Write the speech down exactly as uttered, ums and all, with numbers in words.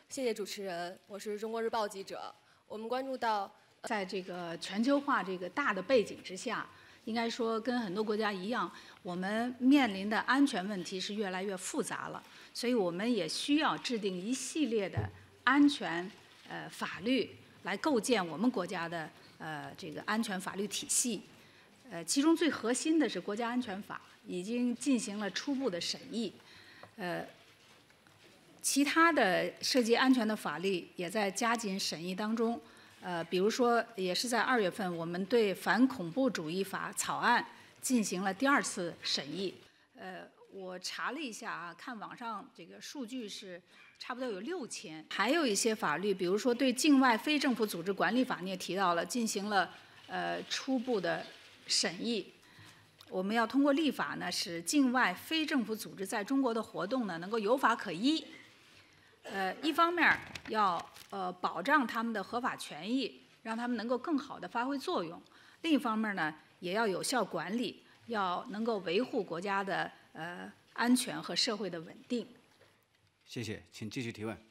谢谢主持人，我是中国日报记者。我们关注到， 在这个全球化这个大的背景之下，应该说跟很多国家一样，我们面临的安全问题是越来越复杂了，所以我们也需要制定一系列的安全呃法律来构建我们国家的呃这个安全法律体系。呃，其中最核心的是国家安全法，已经进行了初步的审议，呃。其他的涉及安全的法律也在加紧审议当中，呃，比如说，也是在二月份，我们对反恐怖主义法草案进行了第二次审议。呃，我查了一下啊，看网上这个数据是差不多有六千。还有一些法律，比如说对境外非政府组织管理法，你也提到了，进行了呃初步的审议。我们要通过立法呢，使境外非政府组织在中国的活动呢，能够有法可依。呃，一方面要呃保障他们的合法权益，让他们能够更好地发挥作用；另一方面呢，也要有效管理，要能够维护国家的呃安全和社会的稳定。 谢谢，请继续提问。